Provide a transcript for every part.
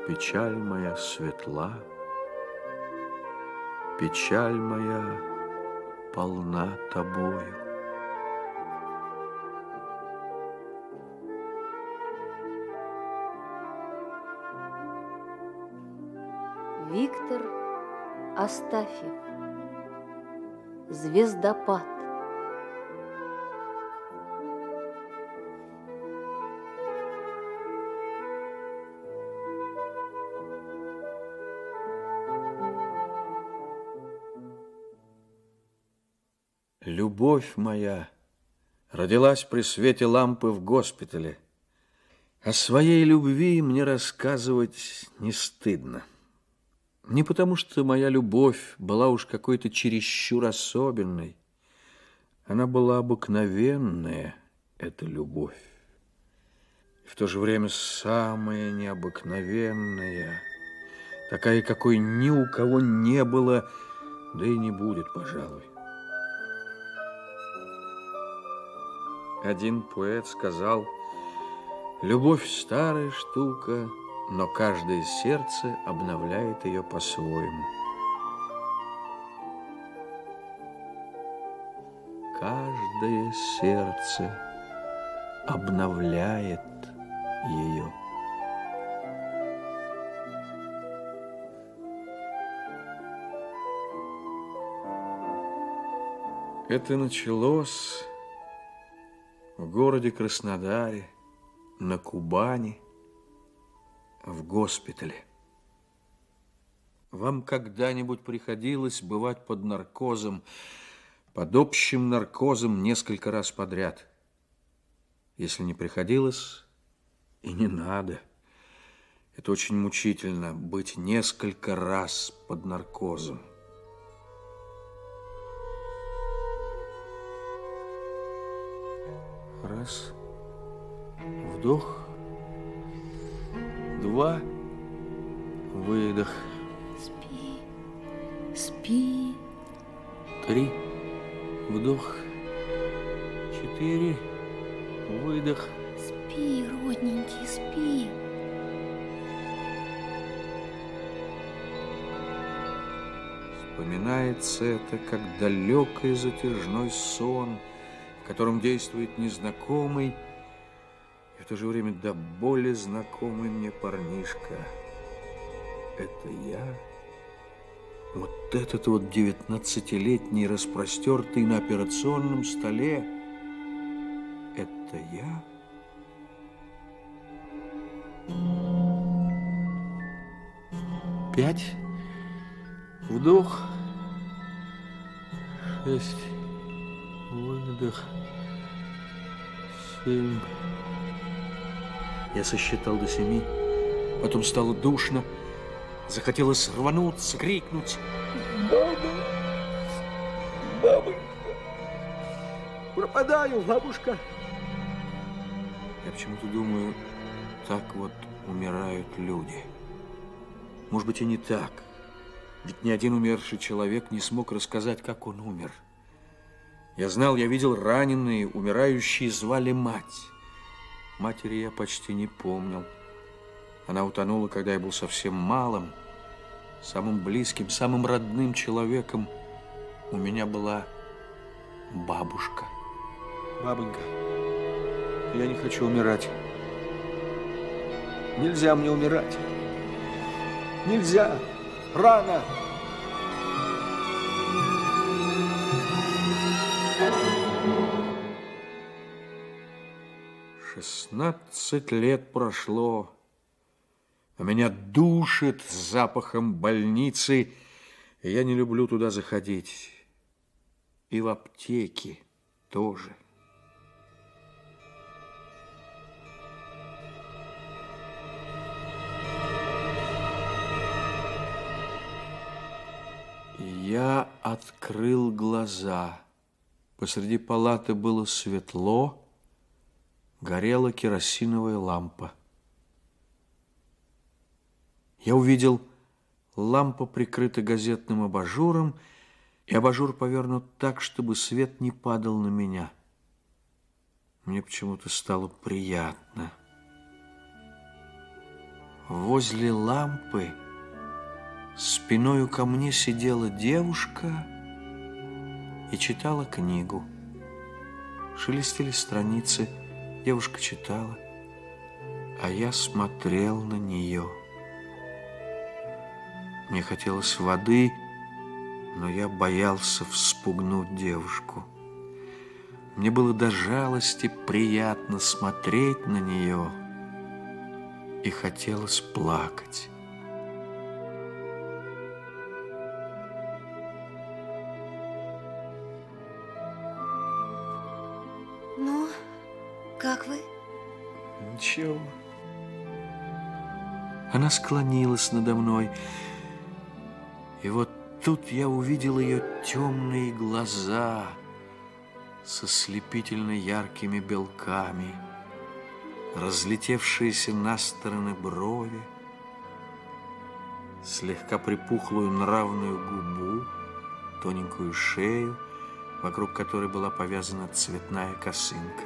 Печаль моя светла, печаль моя полна тобою. Виктор Астафьев. Звездопад. Любовь моя родилась при свете лампы в госпитале. О своей любви мне рассказывать не стыдно. Не потому, что моя любовь была уж какой-то чересчур особенной. Она была обыкновенная, эта любовь. И в то же время самая необыкновенная, такая, какой ни у кого не было, да и не будет, пожалуй. Один поэт сказал: любовь старая штука, но каждое сердце обновляет ее по-своему. Каждое сердце обновляет ее. Это началось в городе Краснодаре, на Кубани, в госпитале. Вам когда-нибудь приходилось бывать под наркозом, под общим наркозом несколько раз подряд? Если не приходилось, и не надо. Это очень мучительно, быть несколько раз под наркозом. Раз, вдох, два, выдох. Спи, спи. Три, вдох, четыре, выдох. Спи, родненький, спи. Вспоминается это, как далекий затяжной сон, в котором действует незнакомый и в то же время до боли знакомый мне парнишка. Это я? Вот этот вот 19-летний, распростертый на операционном столе, это я? Пять, вдох, шесть, выдох, 7. Я сосчитал до 7, потом стало душно, захотелось рвануться, крикнуть: «Мама! Бабонька! Пропадаю, бабушка!» Я почему-то думаю, так вот умирают люди. Может быть, и не так. Ведь ни один умерший человек не смог рассказать, как он умер. Я знал, я видел раненые, умирающие звали мать. Матери я почти не помнил. Она утонула, когда я был совсем малым. Самым близким, самым родным человеком у меня была бабушка. Бабонька, я не хочу умирать. Нельзя мне умирать. Нельзя. Рано. «16 лет прошло, а меня душит запахом больницы, и я не люблю туда заходить. И в аптеке тоже». Я открыл глаза. Посреди палаты было светло, горела керосиновая лампа. Я увидел, лампа прикрыта газетным абажуром, и абажур повернут так, чтобы свет не падал на меня. Мне почему-то стало приятно. Возле лампы спиною ко мне сидела девушка и читала книгу. Шелестели страницы, девушка читала, а я смотрел на нее. Мне хотелось воды, но я боялся вспугнуть девушку. Мне было до жалости приятно смотреть на нее, и хотелось плакать. Ну, как вы? Ничего. Она склонилась надо мной, и вот тут я увидел ее темные глаза со слепительно яркими белками, разлетевшиеся на стороны брови, слегка припухлую нравную губу, тоненькую шею, вокруг которой была повязана цветная косынка.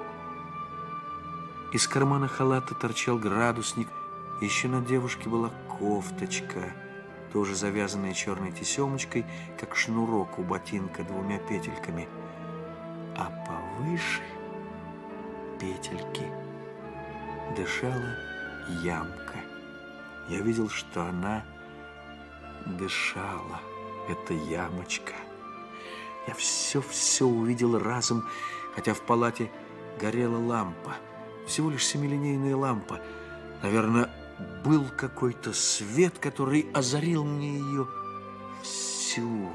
Из кармана халата торчал градусник, еще на девушке была кофточка, тоже завязанная черной тесемочкой, как шнурок у ботинка двумя петельками. А повыше петельки дышала ямка. Я видел, что она дышала, эта ямочка. Я все увидел разом, хотя в палате горела лампа. Всего лишь семилинейная лампа. Наверное, был какой-то свет, который озарил мне ее всю.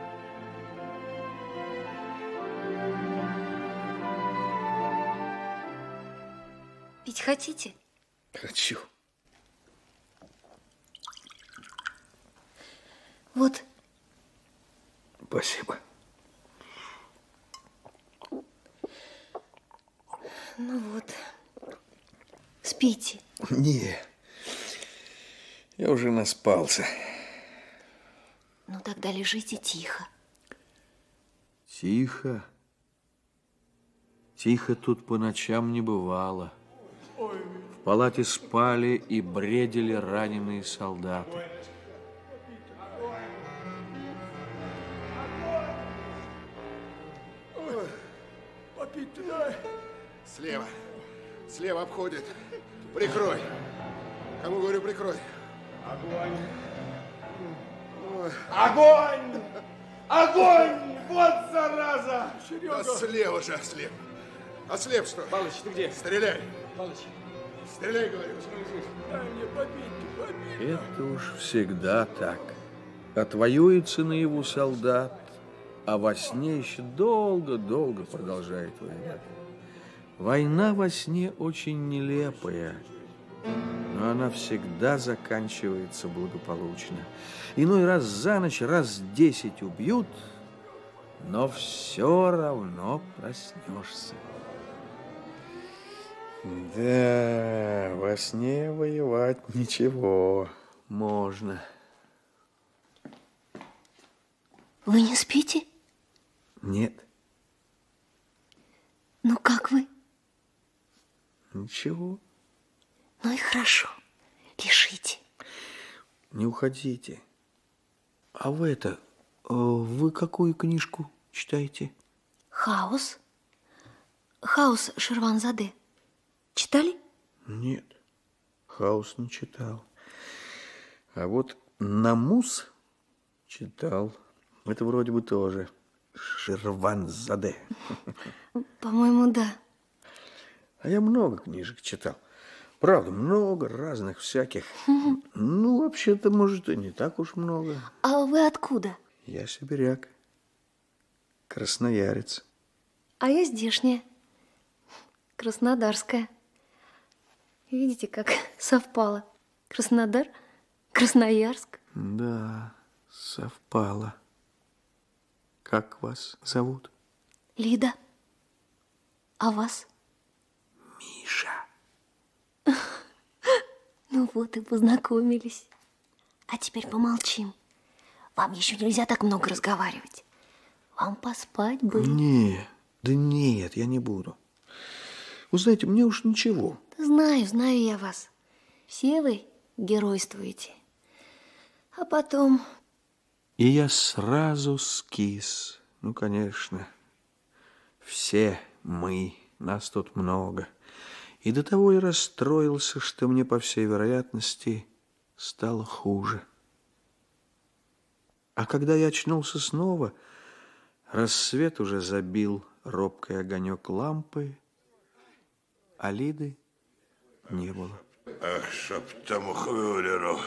Пить хотите? Хочу. Вот. Спасибо. Ну вот. Спите. Не, я уже наспался. Ну тогда лежите тихо. Тихо. Тихо тут по ночам не бывало. В палате спали и бредили раненые солдаты. Попить-то дай. Слева. Слева обходит. Прикрой. Кому говорю, прикрой. Огонь! Огонь! Огонь! Вот зараза! Да слева же, ослеп. Ослеп, что? Палыч, ты где? Стреляй. Палыч. Стреляй, говорю. Дай мне попить, попить. Это уж всегда так. Отвоюется наяву солдат, а во сне еще долго-долго продолжает воевать. Война во сне очень нелепая, но она всегда заканчивается благополучно. Иной раз за ночь, раз 10 убьют, но все равно проснешься. Да, во сне воевать ничего, можно. Вы не спите? Нет, Ну как вы? ничего. Ну и хорошо. Лежите. Не уходите. А вы какую книжку читаете? Хаос. Хаос Шерванзаде. Читали? Нет, Хаус не читал. А вот Намус читал. Это вроде бы тоже Шерванзаде. По-моему, да. А я много книжек читал. Правда, много разных всяких. Ну, вообще-то, может, и не так уж много. А вы откуда? Я сибиряк, красноярец. А я здешняя. Краснодарская. Видите, как совпало. Краснодар, Красноярск. Да, совпало. Как вас зовут? Лида. А вас? Миша. Ну вот и познакомились. А теперь помолчим. Вам еще нельзя так много разговаривать. Вам поспать бы. Нет, я не буду. Вы знаете, мне уж ничего. Да знаю я вас. Все вы геройствуете. А потом... И я сразу скис. Ну, конечно, все мы, нас тут много. И до того я расстроился, что мне, по всей вероятности, стало хуже. А когда я очнулся снова, рассвет уже забил робкий огонек лампы, а Лиды не было. Ах, щоб тому хвилеру,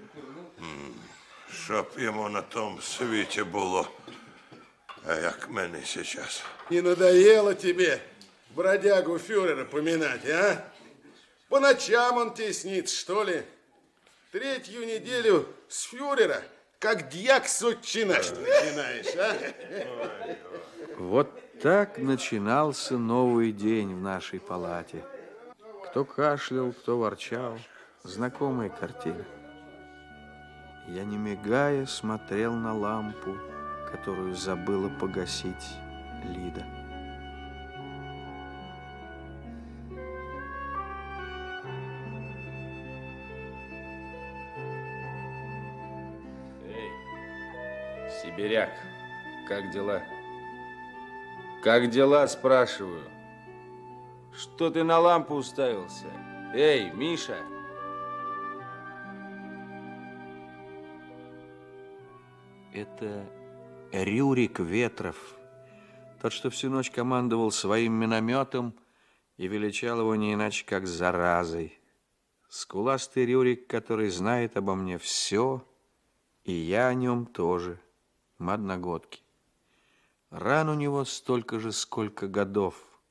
щоб йому на том світі було, як мені сейчас. Не надоело тебе бродягу фюрера поминать, а? По ночам он тебе снится, что ли? Третью неделю с фюрера, как дьяк с отчина, начинаешь, а? Вот так начинался новый день в нашей палате. Кто кашлял, кто ворчал. Знакомая картина. Я, не мигая, смотрел на лампу, которую забыла погасить Лида. Эй, сибиряк, как дела? Как дела, спрашиваю? Что ты на лампу уставился? Эй, Миша! Это Рюрик Ветров, тот, что всю ночь командовал своим минометом и величал его не иначе, как заразой. Скуластый Рюрик, который знает обо мне все, и я о нем тоже. Мы одногодки. Ран у него столько же, сколько годов.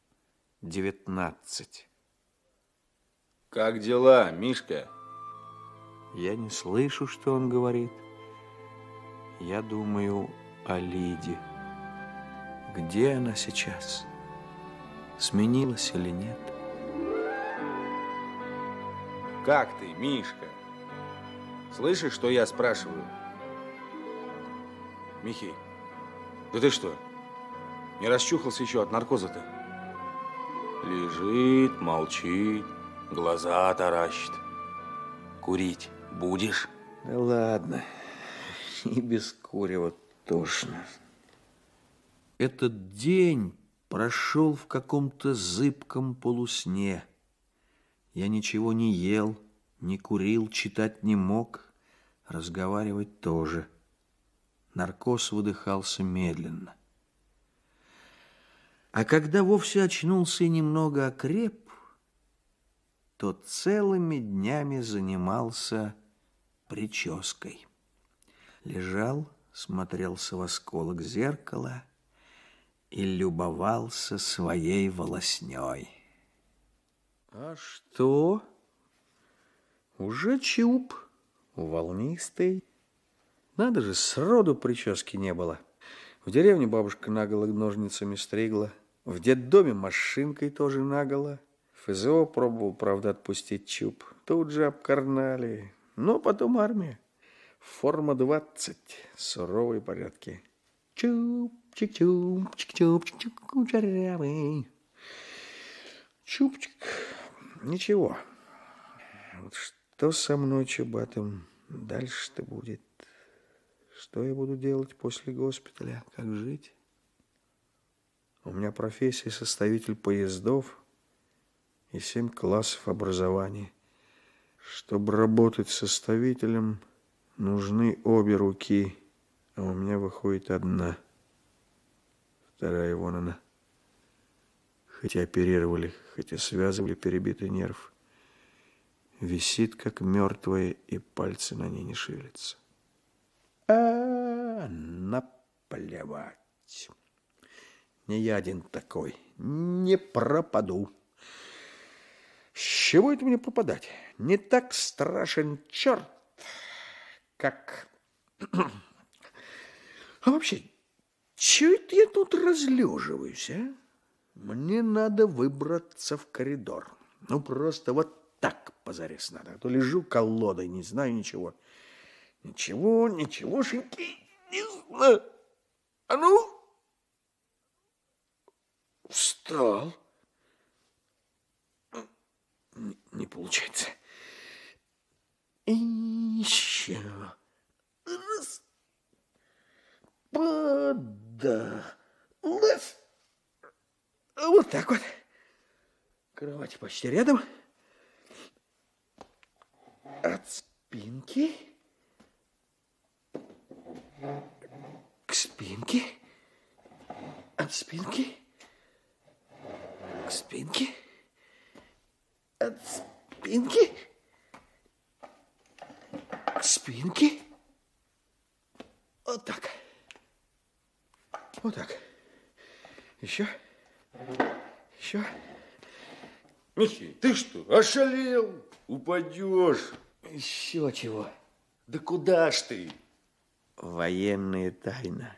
19. Как дела, Мишка? Я не слышу, что он говорит. Я думаю о Лиде. Где она сейчас? Сменилась или нет? Как ты, Мишка? Слышишь, что я спрашиваю? Михей, да ты что, не расчухался еще от наркоза-то? Лежит, молчит, глаза таращит. Курить будешь? Да ладно, и без курева тошно. Этот день прошел в каком-то зыбком полусне. Я ничего не ел, не курил, читать не мог, разговаривать тоже. Наркоз выдыхался медленно. А когда вовсе очнулся и немного окреп, то целыми днями занимался прической. Лежал, смотрелся в осколок зеркала и любовался своей волосней. А что? Уже чуб, волнистый. Надо же, сроду прически не было. В деревне бабушка наголо ножницами стригла. В детдоме машинкой тоже наголо. ФЗО пробовал, правда, отпустить чуб. Тут же обкарнали. Но потом армия. Форма 20. Суровые порядки. Чубчик, чубчик, кучерявый. Чубчик. Ничего. Вот что со мной, чубатым, дальше-то будет? Что я буду делать после госпиталя? Как жить? У меня профессия составитель поездов и 7 классов образования. Чтобы работать составителем, нужны обе руки, а у меня выходит одна. Вторая вон она. Хоть и оперировали, хоть и связывали перебитый нерв. Висит, как мертвая, и пальцы на ней не шевелятся. Наплевать. Не я один такой. Не пропаду. С чего это мне пропадать? Не так страшен черт, как... А вообще, чего это я тут разлеживаюсь, а? Мне надо выбраться в коридор. Ну, просто вот так позарез надо. А то лежу колодой, не знаю ничего. Ничегошеньки не знаю. А ну! Встал. Не получается. И еще. Раз. Подалась. Вот так вот. Кровать почти рядом. От спинки к спинке. От спинки к спинке. От спинки к спинке. Вот так. Вот так. Еще. Еще. Михей, ты что, ошалел? Упадешь. Еще чего? Да куда ж ты? Военная тайна.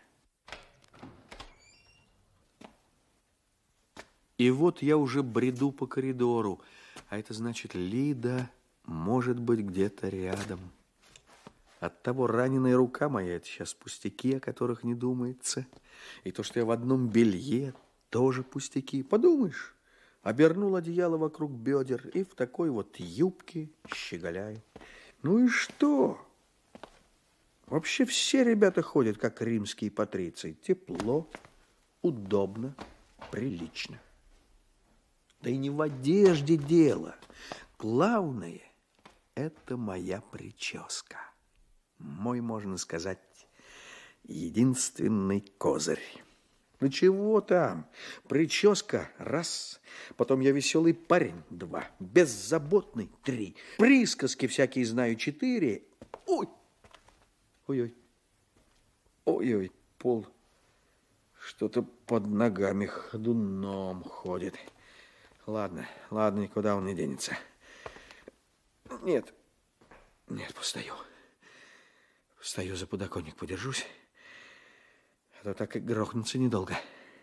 И вот я уже бреду по коридору, а это значит, Лида может быть где-то рядом. Оттого раненая рука моя, это сейчас пустяки, о которых не думается. И то, что я в одном белье, тоже пустяки. Подумаешь, обернул одеяло вокруг бедер и в такой вот юбке щеголяю. Ну и что? Вообще все ребята ходят, как римские патриции. Тепло, удобно, прилично. Да и не в одежде дело. Главное, это моя прическа. Мой, можно сказать, единственный козырь. Ну чего там? Прическа – раз. Потом я веселый парень – два. Беззаботный – три. Присказки всякие знаю – четыре. Ой! Ой-ой. Ой-ой, пол что-то под ногами ходуном ходит. Ладно, ладно, никуда он не денется. Нет, нет, постою. Встаю за подоконник, подержусь. А то так и грохнется недолго.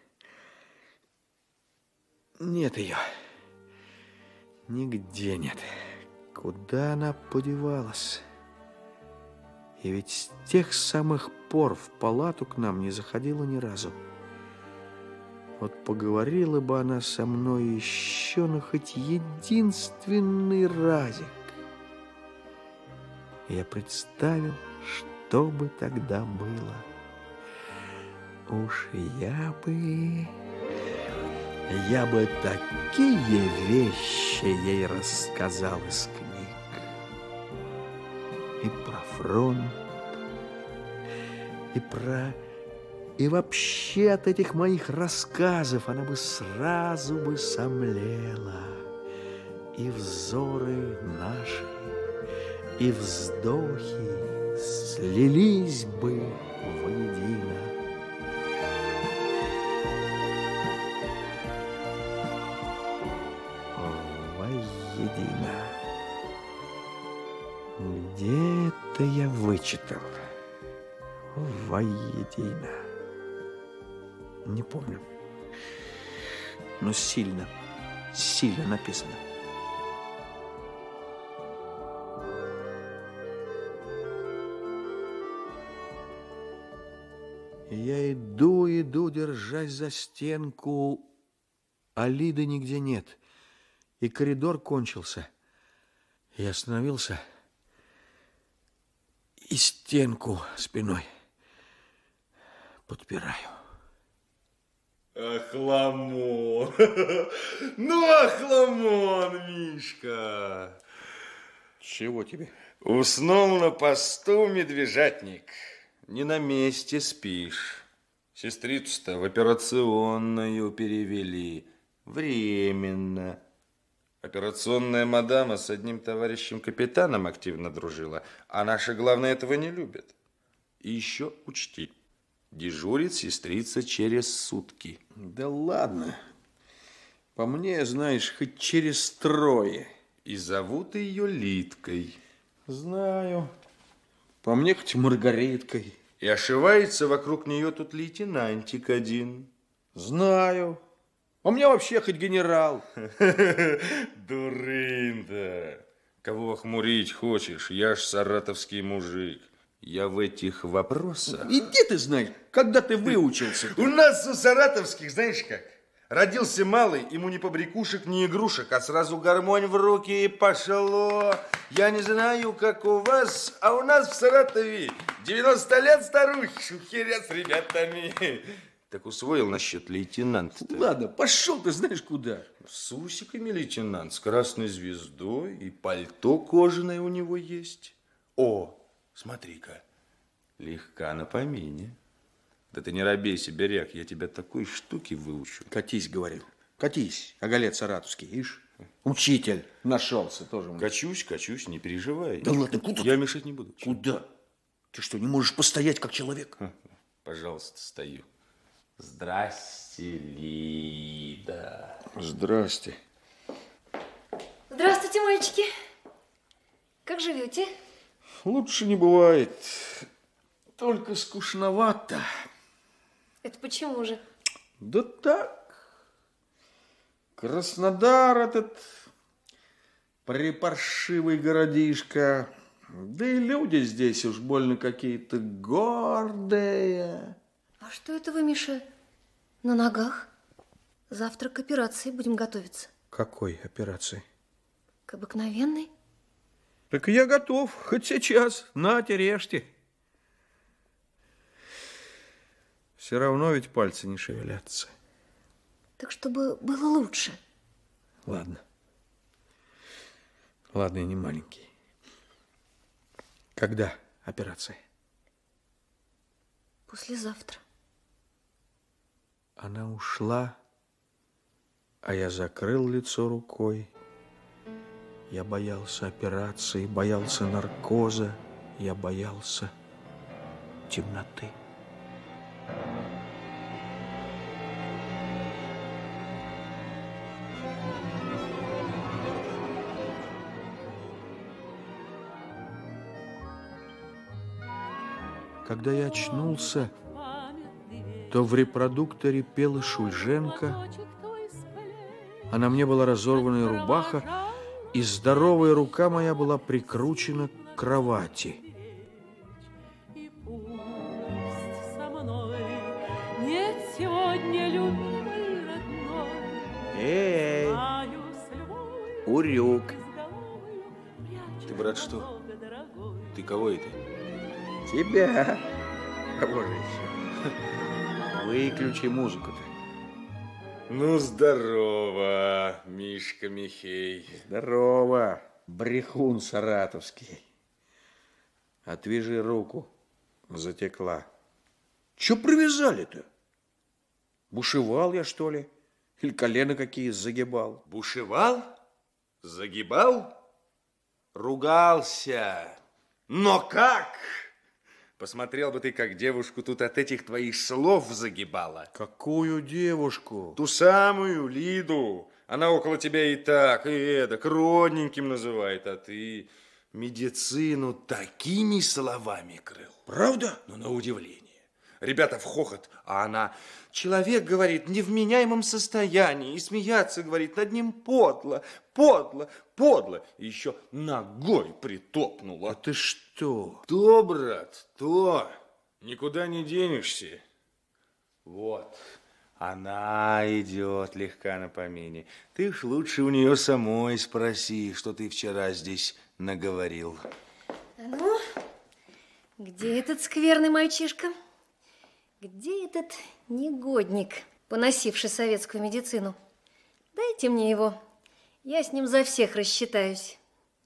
Нет ее. Нигде нет. Куда она подевалась? И ведь с тех самых пор в палату к нам не заходила ни разу. Вот поговорила бы она со мной еще, ну, хоть единственный разик. Я представил, что бы тогда было. Уж я бы такие вещи ей рассказал из книг. И про фронт, и вообще от этих моих рассказов она бы сразу бы сомлела. И взоры наши, и вздохи слились бы воедино. Воедино. Где это я вычитал? Воедино. Не помню. Но сильно написано. Я иду, держась за стенку, а Лиды нигде нет. И коридор кончился. Я остановился и стенку спиной подпираю. Охламон! Ну, охламон, Мишка! Чего тебе? Уснул на посту медвежатник. Не на месте спишь. Сестрицу-то в операционную перевели. Временно. Операционная мадама с одним товарищем капитаном активно дружила, а наши, главное, этого не любят. И еще учти, дежурит сестрица через сутки. Да ладно. По мне, знаешь, хоть через трое. И зовут ее Лидкой. Знаю. По мне, хоть Маргариткой. И ошивается вокруг нее тут лейтенантик один. Знаю. У меня вообще хоть генерал. Дурында. Кого хмурить хочешь? Я ж саратовский мужик. Я в этих вопросах... Иди ты знаешь, когда ты выучился. У нас у саратовских, знаешь как, Родился малый, ему ни побрякушек, ни игрушек, а сразу гармонь в руки и пошло. Я не знаю, как у вас, а у нас в Саратове 90 лет старухи шухерят с ребятами. Так усвоил насчет лейтенанта. Ладно, пошел ты знаешь куда. С усиками лейтенант, с красной звездой, и пальто кожаное у него есть. О, смотри-ка, легка на помине. Да ты не робей, сибиряк, я тебя такой штуки выучу. Катись, говорил. Катись, оголец саратовский, ишь. Учитель нашелся тоже. Качусь, не переживай. Да ладно, куда Я ты? мешать не буду. Куда? Ты что, не можешь постоять как человек? Пожалуйста, стою. Здрасте, Лида. Здрасте. Здравствуйте, мальчики. Как живете? Лучше не бывает. Только скучновато. Это почему же? Да так. Краснодар этот припаршивый городишко. Да и люди здесь уж больно какие-то гордые. А что это вы, Миша, на ногах? Завтра к операции будем готовиться. Какой операции? К обыкновенной? Так я готов, хоть сейчас. Нате, режьте. Все равно ведь пальцы не шевелятся. Так чтобы было лучше. Ладно. Ладно, я не маленький. Когда операция? Послезавтра. Она ушла, а я закрыл лицо рукой. Я боялся операции, боялся наркоза, я боялся темноты. Когда я очнулся, то в репродукторе пела Шульженко, а на мне была разорванная рубаха, и здоровая рука моя была прикручена к кровати. И пусть со мной нет сегодня любимой родной. Эй, Знаю, с любовью Урюк. безголовую прячу Ты, брат, что? надолго, дорогой. Ты кого это? Тебя. Кого же еще? Выключи музыку-то. Ну, здорово, Мишка Михей. Здорово, брехун саратовский. Отвяжи руку. Затекла. Че привязали-то? Бушевал я, что ли? Или колено какие загибал? Бушевал? Загибал? Ругался. Но как? Посмотрел бы ты, как девушку тут от этих твоих слов загибала. Какую девушку? Ту самую Лиду. Она около тебя и так, и эдак, родненьким называет, а ты медицину такими словами крыл. Правда? Ну, на удивление. Ребята в хохот, а она... Человек, говорит, в невменяемом состоянии, и смеяться, говорит, над ним подло, подло, подло. И еще ногой притопнула. А ты что? То, брат, то. Никуда не денешься. Вот, она идет легка на помине. Ты ж лучше у нее самой спроси, что ты вчера здесь наговорил. А ну, где этот скверный мальчишка? Где этот негодник, поносивший советскую медицину? Дайте мне его. Я с ним за всех рассчитаюсь.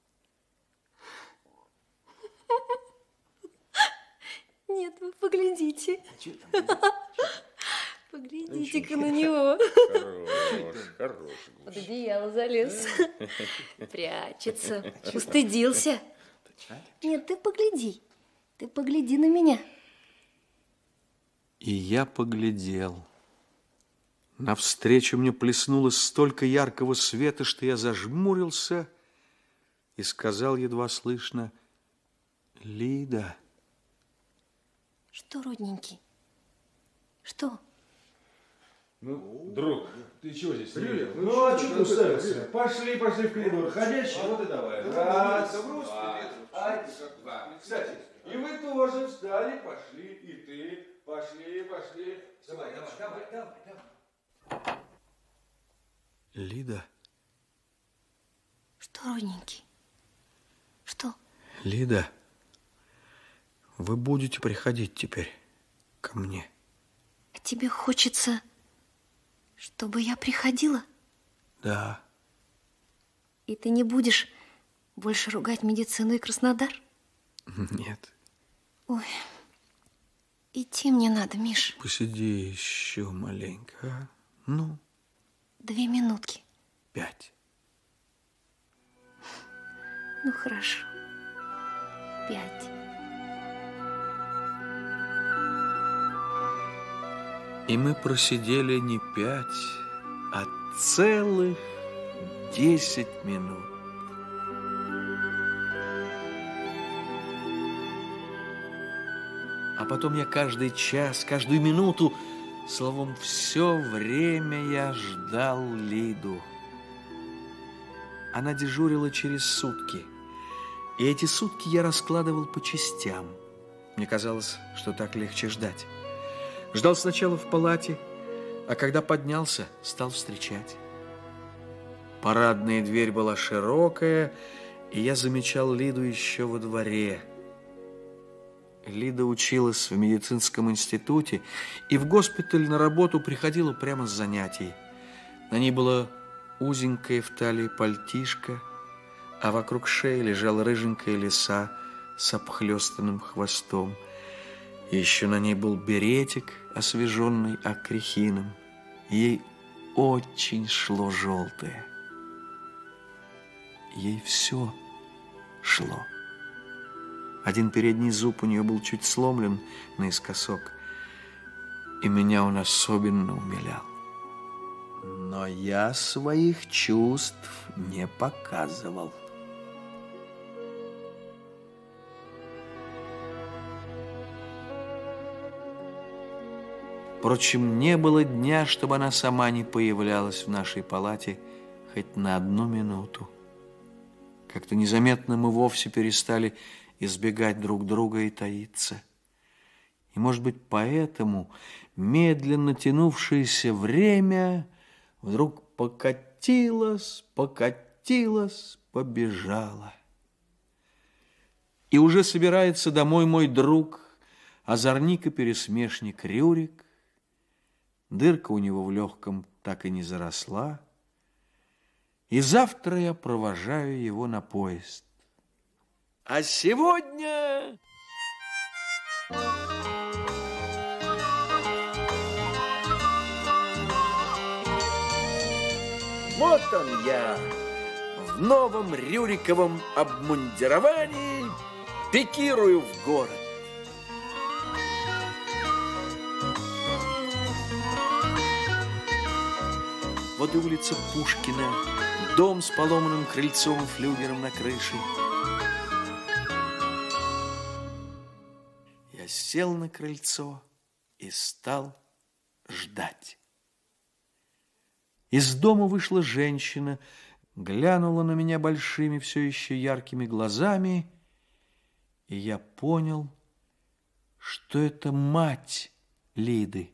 Нет, вы поглядите. Поглядите-ка на него. Хорош. Под одеяло залез. Прячется. Устыдился. Нет, ты погляди. Ты погляди на меня. И я поглядел. Навстречу мне плеснуло столько яркого света, что я зажмурился и сказал едва слышно: Лида. Что, родненький? Что? Ну, друг, ты чего здесь? Ну, а что ты уставился? Пошли в коридор. Ходячий, вот и давай. Раз, два. Кстати, и вы тоже встали, пошли, и ты. Пошли. Давай. Лида? Что, родненький? Что? Лида, вы будете приходить теперь ко мне? А тебе хочется, чтобы я приходила? Да. И ты не будешь больше ругать медицину и Краснодар? Нет. Ой, идти мне надо, Миш. Посиди еще маленько, а? Ну? 2 минутки. 5. Ну, хорошо. 5. И мы просидели не 5, а целых 10 минут. А потом я каждый час, каждую минуту, словом, все время я ждал Лиду. Она дежурила через сутки. И эти сутки я раскладывал по частям. Мне казалось, что так легче ждать. Ждал сначала в палате, а когда поднялся, стал встречать. Парадная дверь была широкая, и я замечал Лиду еще во дворе. Лида училась в медицинском институте и в госпиталь на работу приходила прямо с занятий. На ней было узенькое в талии пальтишко, а вокруг шеи лежала рыженькая лиса с обхлёстанным хвостом. И еще на ней был беретик, освеженный акрихином. Ей очень шло желтое. Ей все шло. Один передний зуб у нее был чуть сломлен наискосок, и меня он особенно умилял. Но я своих чувств не показывал. Впрочем, не было дня, чтобы она сама не появлялась в нашей палате хоть на 1 минуту. Как-то незаметно мы вовсе перестали избегать друг друга и таиться. И, может быть, поэтому медленно тянувшееся время вдруг покатилось, побежало. И уже собирается домой мой друг, озорник и пересмешник Рюрик. Дырка у него в легком так и не заросла. И завтра я провожаю его на поезд. А сегодня... Вот он я, в новом рюриковом обмундировании, пикирую в город. Вот и улица Пушкина, дом с поломанным крыльцом и флюгером на крыше. Я сел на крыльцо и стал ждать. Из дома вышла женщина, глянула на меня большими, все еще яркими глазами, и я понял, что это мать Лиды.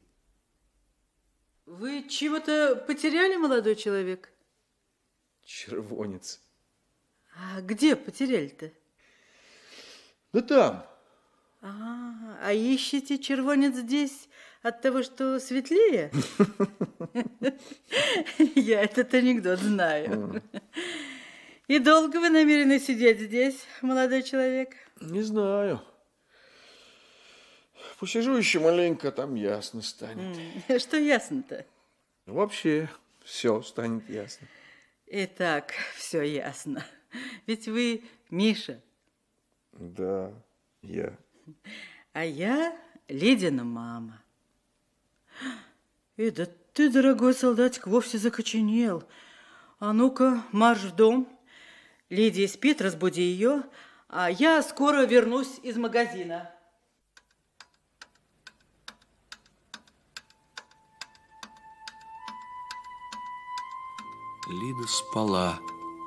Вы чего-то потеряли, молодой человек? Червонец. А где потеряли-то? Да там. А ищете червонец здесь от того, что светлее? Я этот анекдот знаю. И долго вы намерены сидеть здесь, молодой человек? Не знаю. Посижу еще маленько, там ясно станет. Что ясно-то? Вообще, все станет ясно. Итак, все ясно. Ведь вы Миша. Да, я. А я Лидина мама. Да ты, дорогой солдатик, вовсе закоченел. А ну-ка, марш в дом. Лидия спит, разбуди ее, а я скоро вернусь из магазина. Лида спала,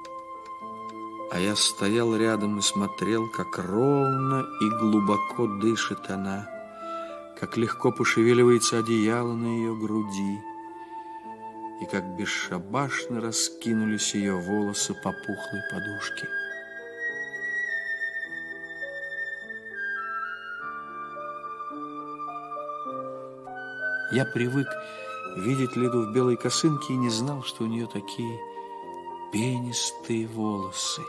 а я стоял рядом и смотрел, как ровно и глубоко дышит она, как легко пошевеливается одеяло на ее груди. и как бесшабашно раскинулись ее волосы по пухлой подушке. Я привык видеть Лиду в белой косынке и не знал, что у нее такие пенистые волосы.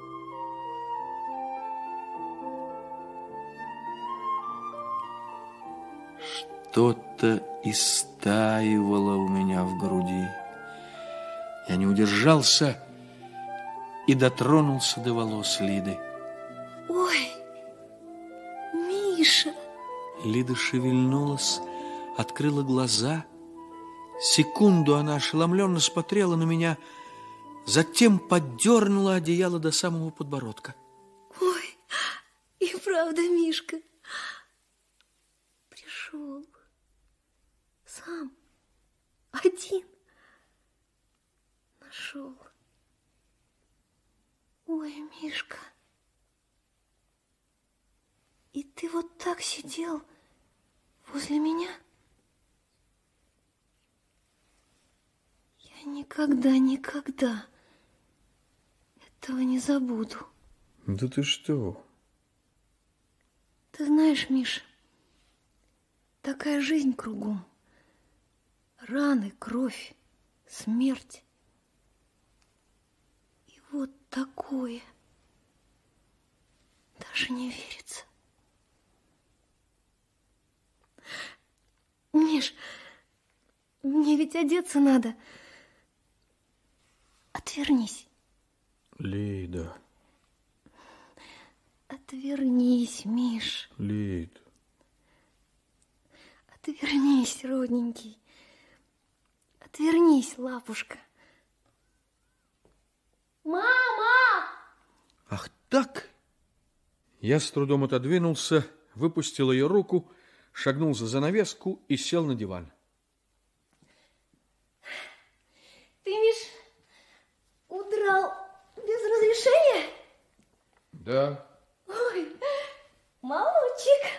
Что-то истаивало у меня в груди. Я не удержался и дотронулся до волос Лиды. Ой, Миша! Лида шевельнулась, открыла глаза. Секунду она ошеломленно смотрела на меня, затем поддернула одеяло до самого подбородка. Ой, и правда, Мишка, пришел сам, один, нашел. Ой, Мишка, и ты вот так сидел возле меня? Я никогда этого не забуду. Да ты что? Ты знаешь, Миша, такая жизнь кругом. Раны, кровь, смерть. И вот такое. Даже не верится. Миш, мне ведь одеться надо. Отвернись. Лида. Отвернись, Миш. Лид. Отвернись, родненький. Отвернись, лапушка. Мама! Ах так? Я с трудом отодвинулся, выпустил ее руку, шагнул за занавеску и сел на диван. Ты, Миш, удрал без разрешения? Да. Ой, молодчик.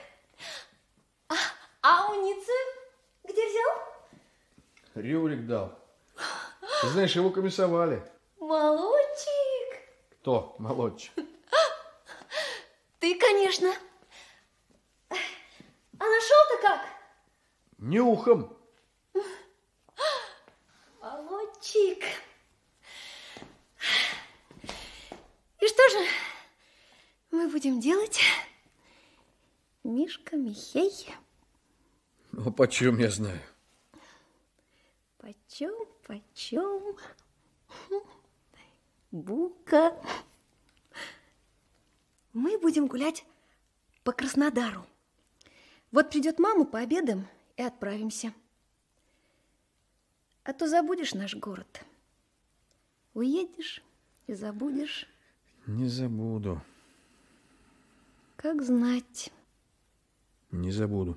А уницы где взял? Рюрик дал. Ты знаешь, его комиссовали. Молодчик. Кто молодчик? Ты, конечно. А нашел-то как? Нюхом. Молодчик. И что же мы будем делать, Мишка Михей? Ну, почем я знаю? Почем? Бука. Мы будем гулять по Краснодару. Вот придет мама, пообедаем и отправимся. А то забудешь наш город. Уедешь и забудешь. Не забуду. Как знать. Не забуду.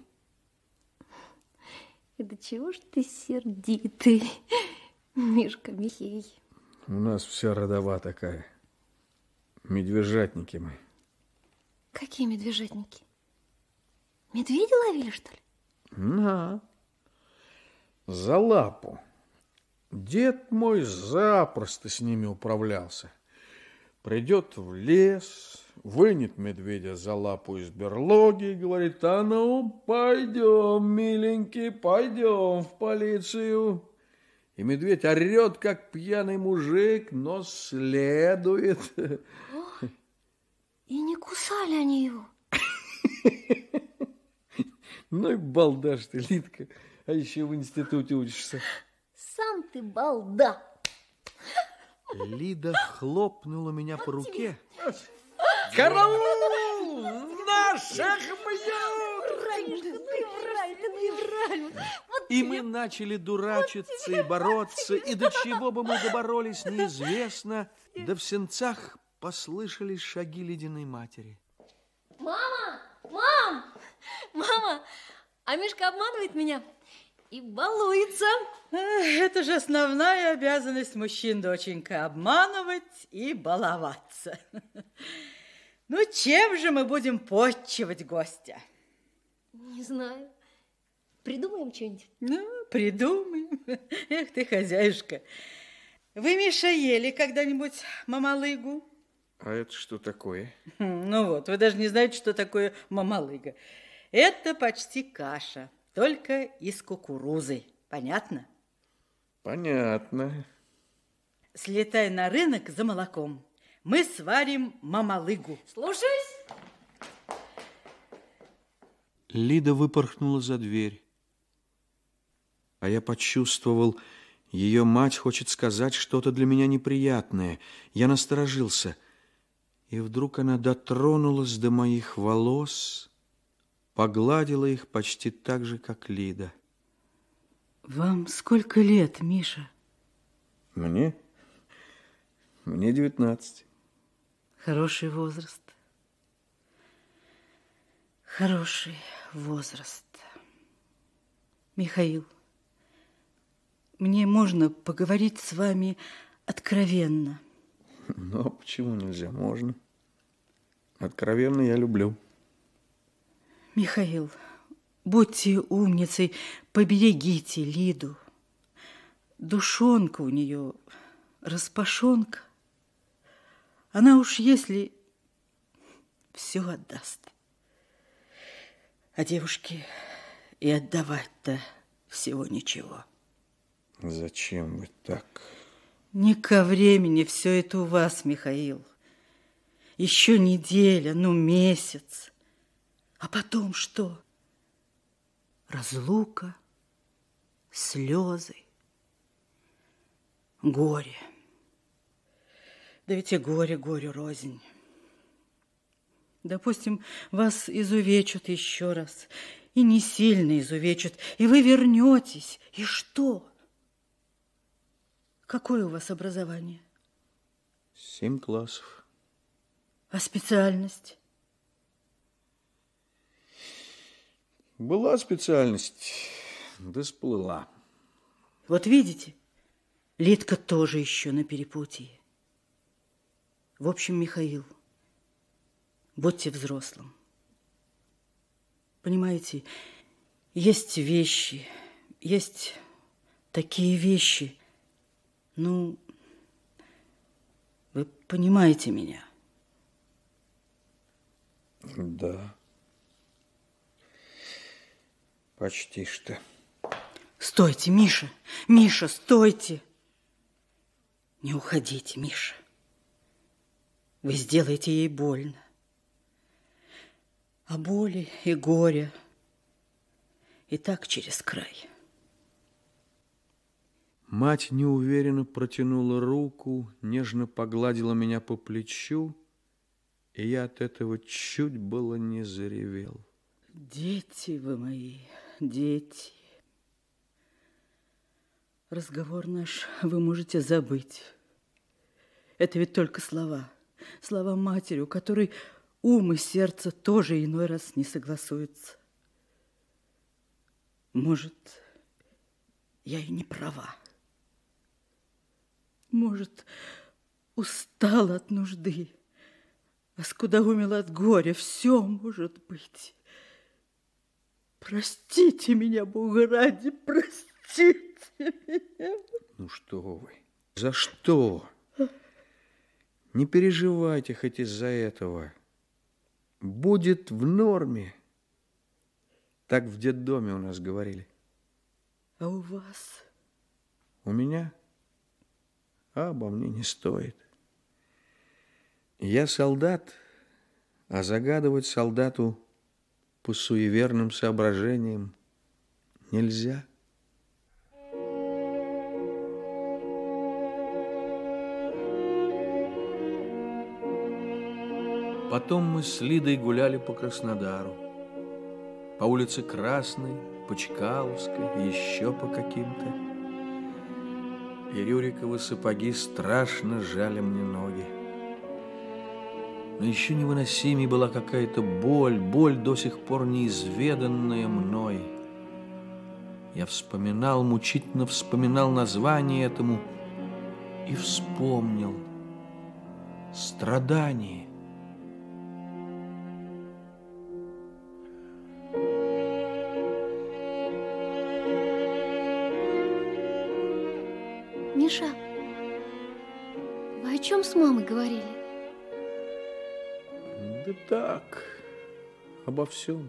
И до чего ж ты сердитый, Мишка Михей? У нас вся родова такая. Медвежатники мы. Какие медвежатники? Медведя ловили, что ли? На. За лапу. Дед мой запросто с ними управлялся. Придет в лес, вынет медведя за лапу из берлоги и говорит: а ну, пойдем, миленький, пойдем в полицию. И медведь орет, как пьяный мужик, но следует. О, и не кусали они его. Ну и балдаш ты, Лидка, а еще в институте учишься. Сам ты балда. Лида хлопнула меня по руке. Караул! Наших бьют! И мы начали дурачиться и бороться, и до чего бы мы доборолись, неизвестно. Да в сенцах послышались шаги Лидиной матери. Мама! Мама! А Мишка обманывает меня и балуется. Это же основная обязанность мужчин, доченька, обманывать и баловаться. Ну, чем же мы будем потчевать гостя? Не знаю. Придумаем что-нибудь. Ну, придумаем. Эх ты, хозяюшка. Вы, Миша, ели когда-нибудь мамалыгу? А это что такое? Ну вот, вы даже не знаете, что такое мамалыга. Это почти каша, только из кукурузы. Понятно? Понятно. Слетай на рынок за молоком. Мы сварим мамалыгу. Слушаюсь. Лида выпорхнула за дверь. А я почувствовал, ее мать хочет сказать что-то для меня неприятное. Я насторожился. И вдруг она дотронулась до моих волос, погладила их почти так же, как Лида. Вам сколько лет, Миша? Мне? Мне 19. Хороший возраст. Хороший возраст. Михаил, мне можно поговорить с вами откровенно? Но почему нельзя? Можно. Откровенно я люблю. Михаил, будьте умницей, поберегите Лиду. Душонка у нее, распашонка. Она уж если все отдаст. А девушке и отдавать-то всего ничего. Зачем вы так? Не ко времени все это у вас, Михаил. Еще неделя, ну месяц. А потом что? Разлука, слезы, горе. Да ведь и горе горю рознь. Допустим, вас изувечат еще раз, и не сильно изувечат, и вы вернетесь. И что? Какое у вас образование? 7 классов. А специальность? Была специальность, да сплыла. Вот видите, Лидка тоже еще на перепутье. В общем, Михаил, будьте взрослым. Понимаете, есть вещи, есть такие вещи. Ну, вы понимаете меня? Да. Почти что. Стойте, Миша, Миша, стойте. Не уходите, Миша. Вы сделаете ей больно. А боли и горя и так через край. Мать неуверенно протянула руку, нежно погладила меня по плечу, и я от этого чуть было не заревел. Дети вы мои, дети. Разговор наш вы можете забыть. Это ведь только слова. Слова матери, у которой ум и сердце тоже иной раз не согласуются. Может, я и не права. Может, устала от нужды, оскудоумела от горя. Все может быть. Простите меня, Бога ради, простите меня. Ну что вы? За что? Не переживайте хоть из-за этого. Будет в норме. Так в детдоме у нас говорили. А у вас? У меня? А обо мне не стоит. Я солдат, а загадывать солдату по суеверным соображениям нельзя. Потом мы с Лидой гуляли по Краснодару, по улице Красной, по Чкаловской, еще по каким-то. И Рюриковы сапоги страшно жали мне ноги. Но еще невыносимей была какая-то боль до сих пор неизведанная мной. Я вспоминал, мучительно вспоминал название этому и вспомнил страдание. Миша, вы о чем с мамой говорили? Да так, обо всем.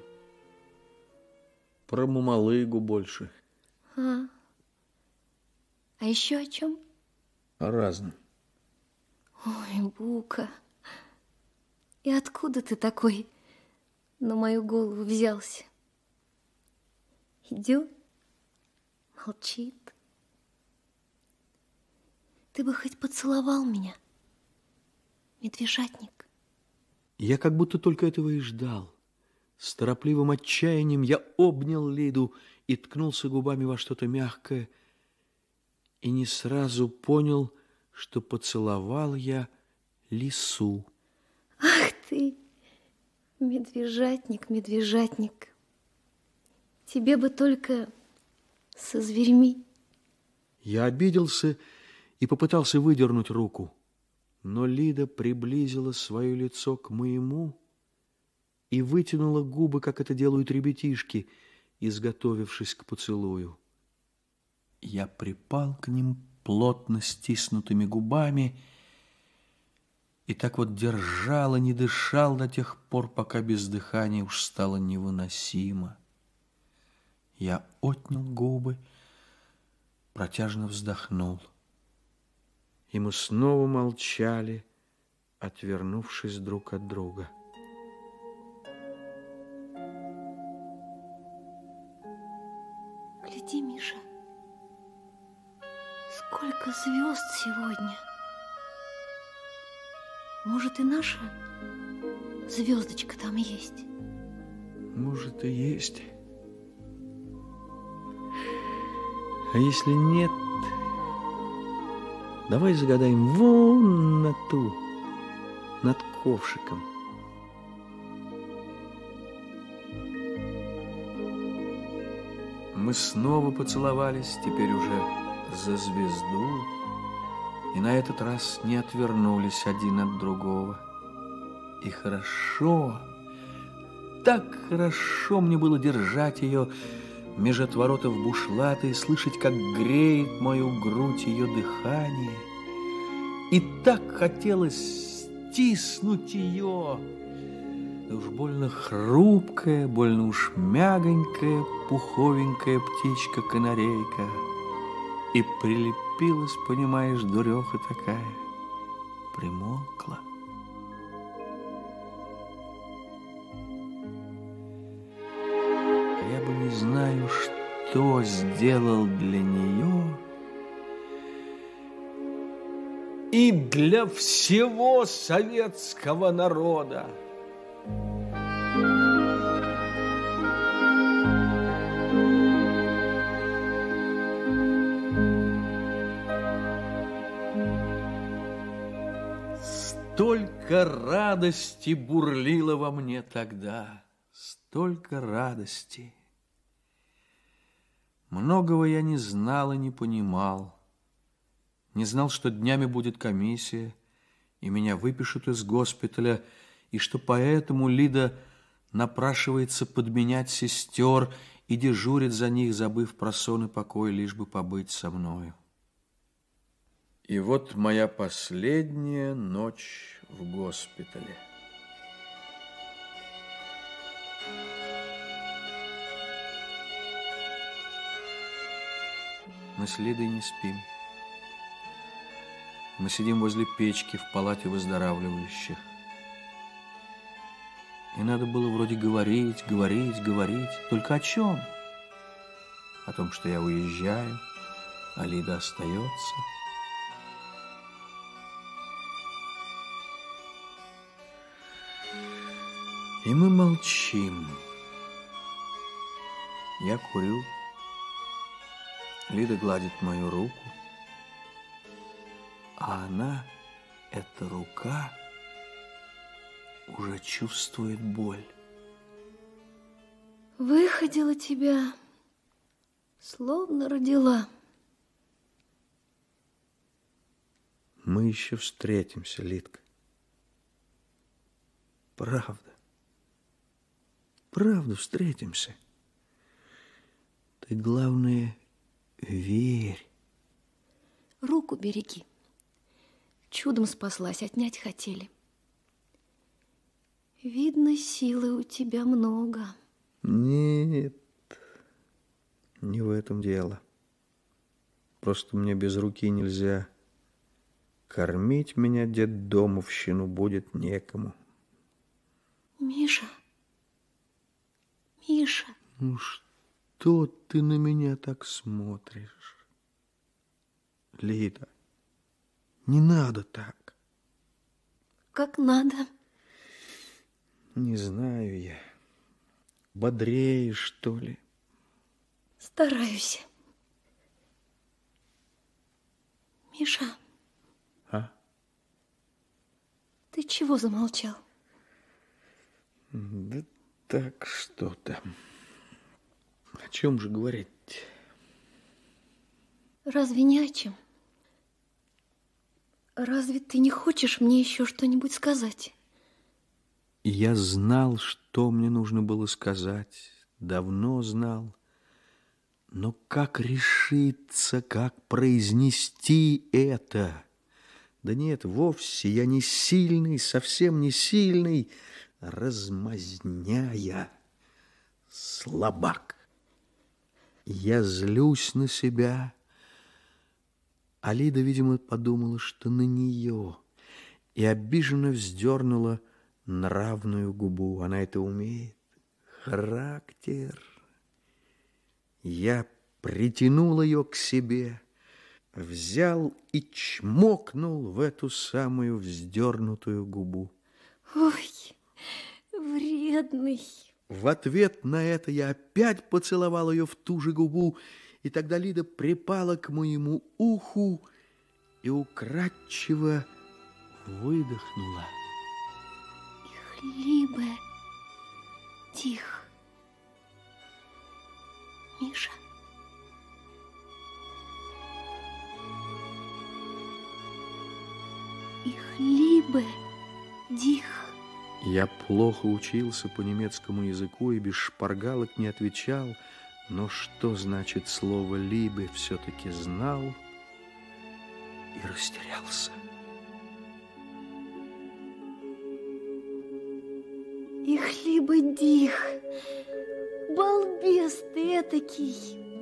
Про Мамалыгу больше. А еще о чем? О разном. Ой, Бука, и откуда ты такой на мою голову взялся? Идет, молчит. Ты бы хоть поцеловал меня, медвежатник. Я как будто только этого и ждал. С торопливым отчаянием я обнял Лиду и ткнулся губами во что-то мягкое, и не сразу понял, что поцеловал я лису. Ах ты, медвежатник, медвежатник. Тебе бы только со зверьми. Я обиделся и попытался выдернуть руку, но Лида приблизила свое лицо к моему и вытянула губы, как это делают ребятишки, изготовившись к поцелую. Я припал к ним плотно стиснутыми губами и так вот держал и не дышал до тех пор, пока без дыхания уж стало невыносимо. Я отнял губы, протяжно вздохнул. И мы снова молчали, отвернувшись друг от друга. Гляди, Миша, сколько звезд сегодня. Может, и наша звездочка там есть? Может, и есть. А если нет, давай загадаем вон на ту, над ковшиком. Мы снова поцеловались, теперь уже за звезду, и на этот раз не отвернулись один от другого. И хорошо, так хорошо мне было держать ее меж отворотов бушлата и слышать, как греет мою грудь ее дыхание. И так хотелось стиснуть ее. Да уж больно хрупкая, больно уж мягонькая, пуховенькая птичка-канарейка. И прилепилась, понимаешь, дуреха такая, примолкла. Я бы не знаю, что сделал для нее и для всего советского народа. Столько радости бурлило во мне тогда, столько радости. Многого я не знал и не понимал. Не знал, что днями будет комиссия, и меня выпишут из госпиталя, и что поэтому Лида напрашивается подменять сестер и дежурит за них, забыв про сон и покой, лишь бы побыть со мною. И вот моя последняя ночь в госпитале. Мы с Лидой не спим. Мы сидим возле печки в палате выздоравливающих. И надо было вроде говорить. Только о чем? О том, что я уезжаю, а Лида остается. И мы молчим. Я курю. Лида гладит мою руку. А она, эта рука, уже чувствует боль. Выходила тебя, словно родила. Мы еще встретимся, Лидка. Правда. Правда, встретимся. Ты, главное, верь. руку береги. Чудом спаслась, отнять хотели. Видно, силы у тебя много. Нет, не в этом дело. Просто мне без руки нельзя. Кормить меня детдомовщину будет некому. Миша, Миша. Ну что ты на меня так смотришь? Лида, не надо так. Как надо. Не знаю я. Бодрее, что ли? Стараюсь. Миша. А? Ты чего замолчал? Да так что-то. О чем же говорить? Разве не о чем? Разве ты не хочешь мне еще что-нибудь сказать? Я знал, что мне нужно было сказать. Давно знал. Но как решиться, как произнести это? Да нет, вовсе я не сильный, совсем не сильный. Размазняя, слабак. Я злюсь на себя. А Лида, видимо, подумала, что на нее, и обиженно вздернула нравную губу. Она это умеет. Характер. Я притянул ее к себе, взял и чмокнул в эту самую вздернутую губу. Ой, вредный. В ответ на это я опять поцеловал ее в ту же губу, и тогда Лида припала к моему уху и украдчиво выдохнула. Их либо тихо. Миша. Их либо дих. Я плохо учился по немецкому языку и без шпаргалок не отвечал, но что значит слово «либо» все-таки знал и растерялся. Их либо дих. Балбес ты этакий.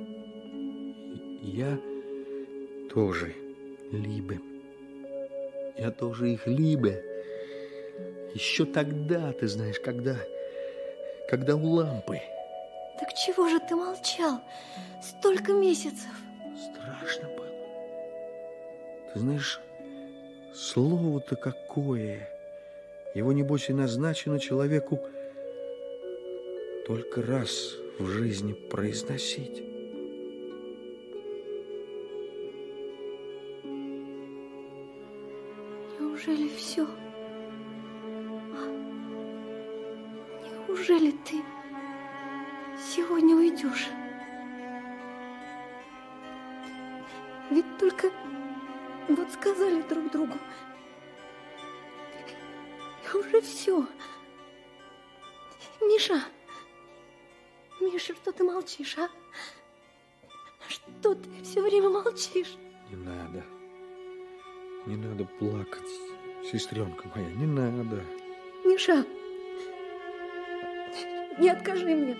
Я тоже либо. Я тоже их либо. Еще тогда, ты знаешь, когда у лампы. Так чего же ты молчал? Столько месяцев. Страшно было. Ты знаешь, слово-то какое. Его, небось, и назначено человеку только раз в жизни произносить. Неужели все? Неужели ты сегодня уйдешь? Ведь только вот сказали друг другу. И уже все. Миша, Миша, что ты молчишь, а? Что ты все время молчишь? Не надо плакать, сестренка моя, не надо. Миша, не откажи мне.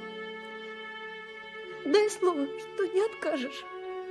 Дай слово, что не откажешь.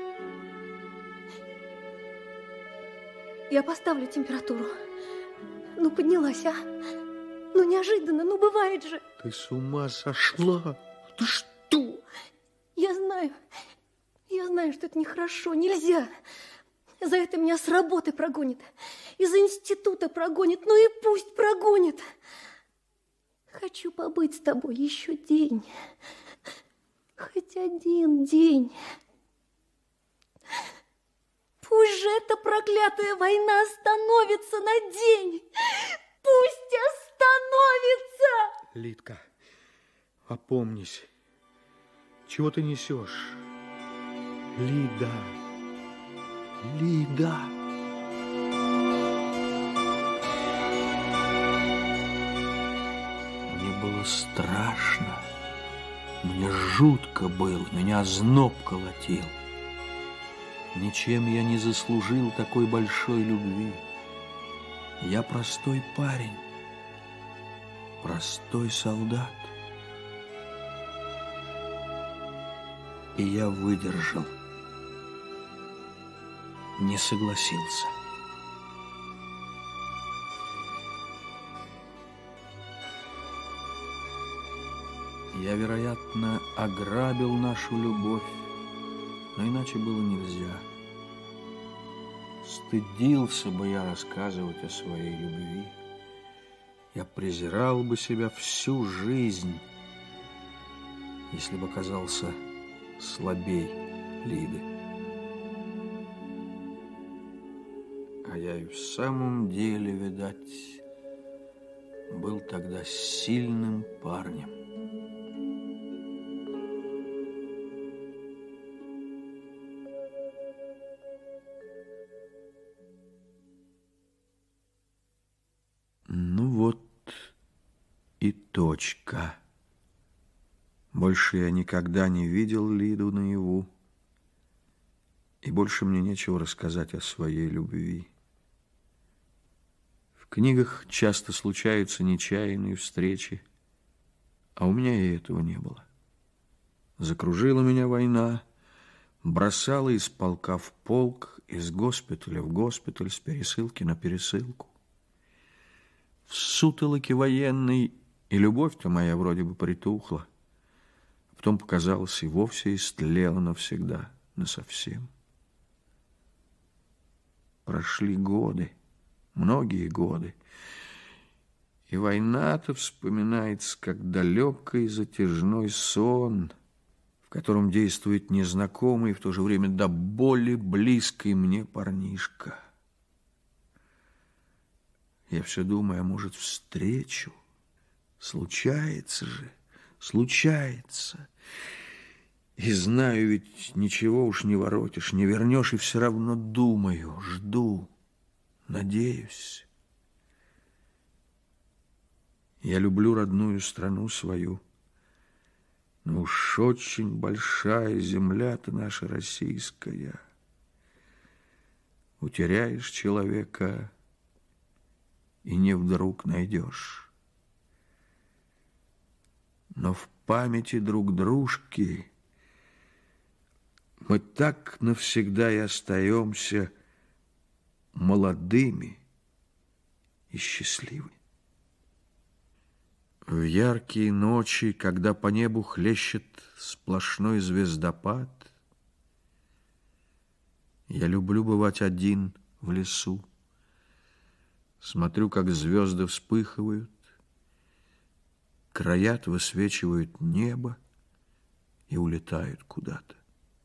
Я поставлю температуру. Ну, поднялась, а? Ну, неожиданно, ну, бывает же. Ты с ума сошла? Ты что? Я знаю, что это нехорошо, нельзя. За это меня с работы прогонит, из института прогонит, ну и пусть прогонит. Хочу побыть с тобой еще день, хоть один день. Пусть же эта проклятая война остановится на день. Пусть остановится. Лидка, опомнись. Чего ты несешь? Лида. Лида. Мне было страшно. Мне жутко было. Меня озноб колотил. Ничем я не заслужил такой большой любви. Я простой парень, простой солдат. И я выдержал, не согласился. Я, вероятно, ограбил нашу любовь, но иначе было нельзя. Стыдился бы я рассказывать о своей любви. Я презирал бы себя всю жизнь, если бы оказался слабей Лиды. А я и в самом деле, видать, был тогда сильным парнем. Ну вот и точка. Больше я никогда не видел Лиду наяву, и больше мне нечего рассказать о своей любви. В книгах часто случаются нечаянные встречи, а у меня и этого не было. Закружила меня война, бросала из полка в полк, из госпиталя в госпиталь, с пересылки на пересылку. В сутолоке военной и любовь-то моя вроде бы притухла. Потом показалось, и вовсе истлела навсегда, насовсем. Прошли годы, многие годы, и война-то вспоминается, как далекий затяжной сон, в котором действует незнакомый и в то же время до боли близкий мне парнишка. Я все думаю, а может, встречу? Случается же, случается. И знаю, ведь ничего уж не воротишь, не вернешь, и все равно думаю, жду, надеюсь. Я люблю родную страну свою, но уж очень большая земля-то наша российская. Утеряешь человека и не вдруг найдешь. Но в памяти друг дружки мы так навсегда и остаемся молодыми и счастливыми. В яркие ночи, когда по небу хлещет сплошной звездопад, я люблю бывать один в лесу. Смотрю, как звезды вспыхивают, краят высвечивают небо и улетают куда-то.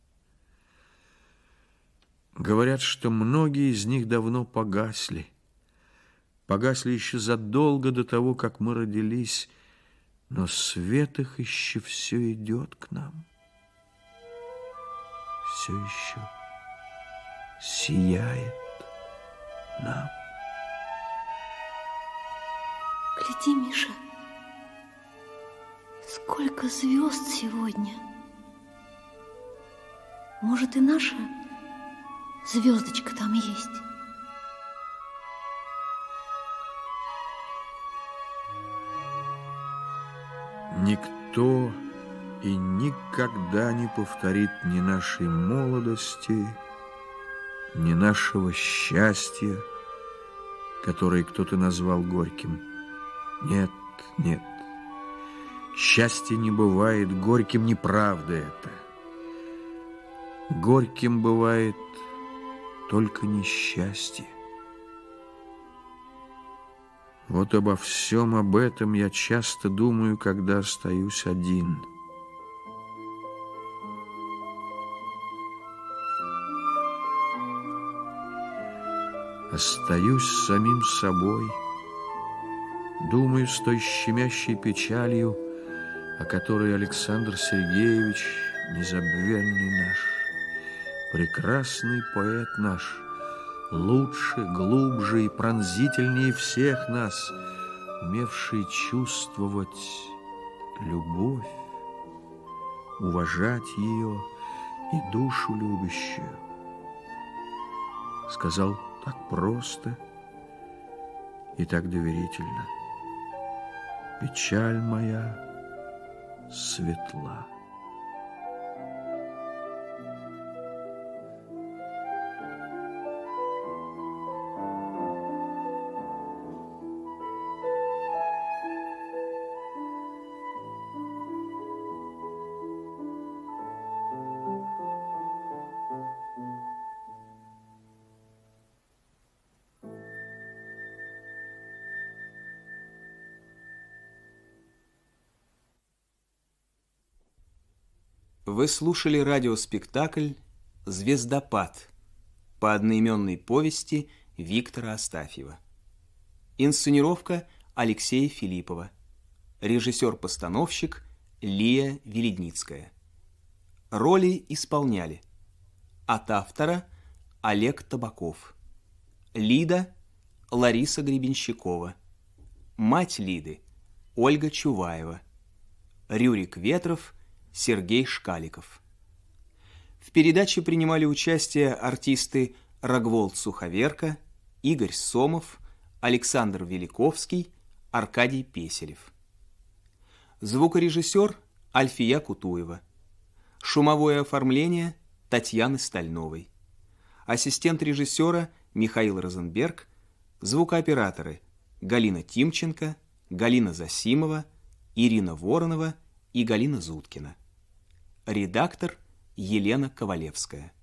Говорят, что многие из них давно погасли. Погасли еще задолго до того, как мы родились, но свет их еще все идет к нам. Все еще сияет нам. Гляди, Миша, сколько звезд сегодня. Может, и наша звездочка там есть. Никто и никогда не повторит ни нашей молодости, ни нашего счастья, которое кто-то назвал горьким. Нет, нет. Счастье не бывает горьким, неправда это. Горьким бывает только несчастье. Вот обо всем об этом я часто думаю, когда остаюсь один. Остаюсь самим собой, думаю с той щемящей печалью, о которой Александр Сергеевич, незабвенный наш, прекрасный поэт наш, лучше, глубже и пронзительнее всех нас, умевший чувствовать любовь, уважать ее и душу любящую, сказал так просто и так доверительно. Печаль моя светла. Вы слушали радиоспектакль «Звездопад» по одноименной повести Виктора Астафьева. Инсценировка Алексея Филиппова. Режиссер-постановщик Лия Веледницкая. Роли исполняли: от автора Олег Табаков, Лида Лариса Гребенщикова, мать Лиды Ольга Чуваева, Рюрик Ветров Сергей Шкаликов. В передаче принимали участие артисты Рогволд Суховерка, Игорь Сомов, Александр Великовский, Аркадий Песелев. Звукорежиссер Альфия Кутуева. Шумовое оформление Татьяны Стальновой. Ассистент режиссера Михаил Розенберг. Звукооператоры Галина Тимченко, Галина Засимова, Ирина Воронова и Галина Зуткина. Редактор Елена Ковалевская.